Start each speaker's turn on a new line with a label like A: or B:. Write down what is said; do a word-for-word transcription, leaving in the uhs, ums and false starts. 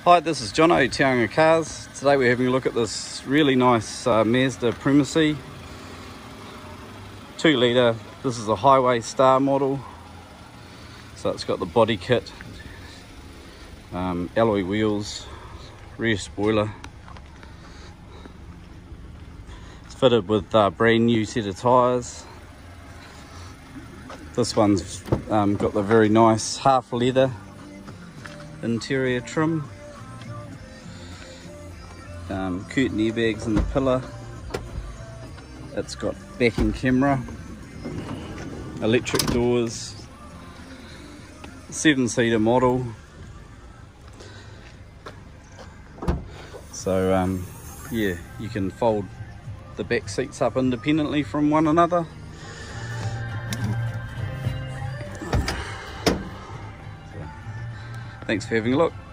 A: Hi, this is Jono, Teanga Cars. Today we're having a look at this really nice uh, Mazda Premacy two litre. This is a Highway Star model. So it's got the body kit, um, alloy wheels, rear spoiler. It's fitted with a uh, brand new set of tyres. This one's um, got the very nice half leather interior trim. Um, curtain airbags in the pillar. It's got backing camera, electric doors, seven seater model. So um, yeah, you can fold the back seats up independently from one another. So, thanks for having a look.